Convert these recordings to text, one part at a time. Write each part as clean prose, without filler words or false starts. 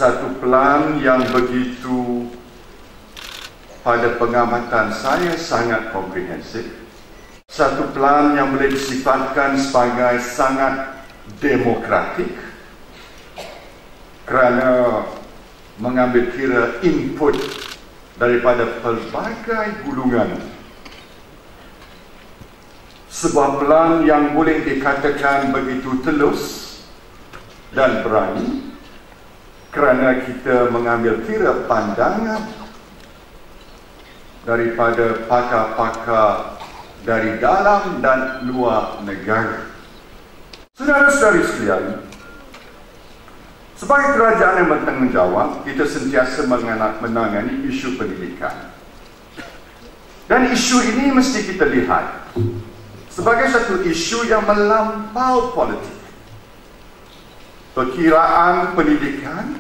satu pelan yang begitu pada pengamatan saya sangat komprehensif, satu pelan yang boleh disifatkan sebagai sangat demokratik kerana mengambil kira input daripada pelbagai gulungan. Sebuah pelan yang boleh dikatakan begitu telus dan berani kerana kita mengambil kira pandangan daripada pakar-pakar dari dalam dan luar negara. Saudara-saudari sekalian, sebagai kerajaan yang bertanggungjawab, kita sentiasa menangani isu pendidikan. Dan isu ini mesti kita lihat sebagai satu isu yang melampau politik. Perkiraan pendidikan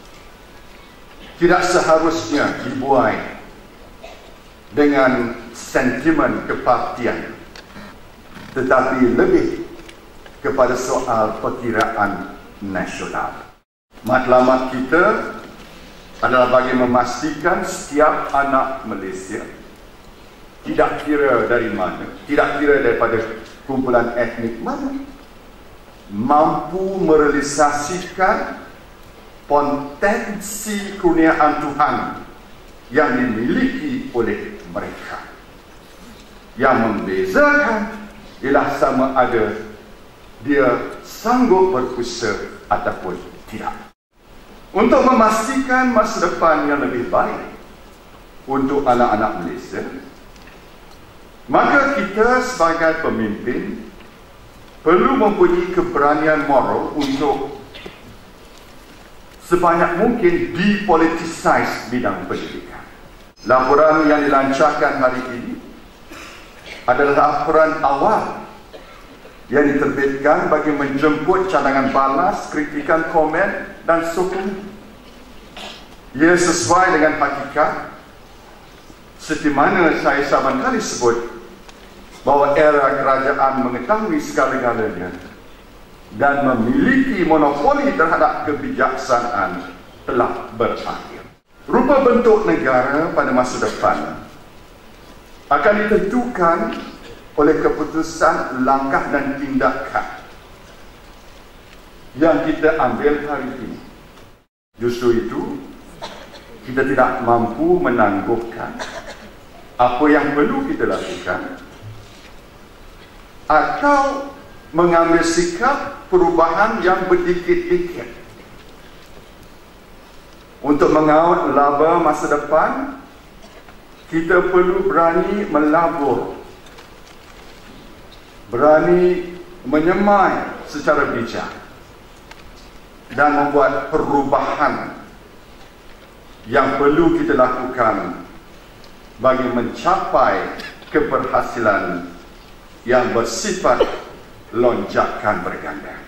tidak seharusnya dibuai dengan sentimen kepartian, tetapi lebih kepada soal perkiraan nasional. Matlamat kita adalah bagi memastikan setiap anak Malaysia, tidak kira dari mana, tidak kira daripada kumpulan etnik mana, mampu merealisasikan potensi kurniaan Tuhan yang dimiliki oleh mereka. Yang membezakan ialah sama ada dia sanggup berusaha ataupun tidak. Untuk memastikan masa depan yang lebih baik untuk anak-anak Malaysia, maka kita sebagai pemimpin perlu mempunyai keberanian moral untuk sebanyak mungkin depolitisize bidang pendidikan. Laporan yang dilancarkan hari ini adalah laporan awal yang diterbitkan bagi menjemput cadangan balas, kritikan, komen dan sokongan. Ia sesuai dengan hakikat seperti mana saya saban kali sebut bahawa era kerajaan mengetahui segala-galanya dan memiliki monopoli terhadap kebijaksanaan telah berakhir. Rupa bentuk negara pada masa depan akan ditentukan oleh keputusan, langkah dan tindakan yang kita ambil hari ini. Justru itu, kita tidak mampu menangguhkan apa yang perlu kita lakukan atau mengambil sikap perubahan yang berdikit-dikit. Untuk mengawal laba masa depan, kita perlu berani melabur, berani menyemai secara bijak dan membuat perubahan yang perlu kita lakukan bagi mencapai keberhasilan yang bersifat lonjakan berganda.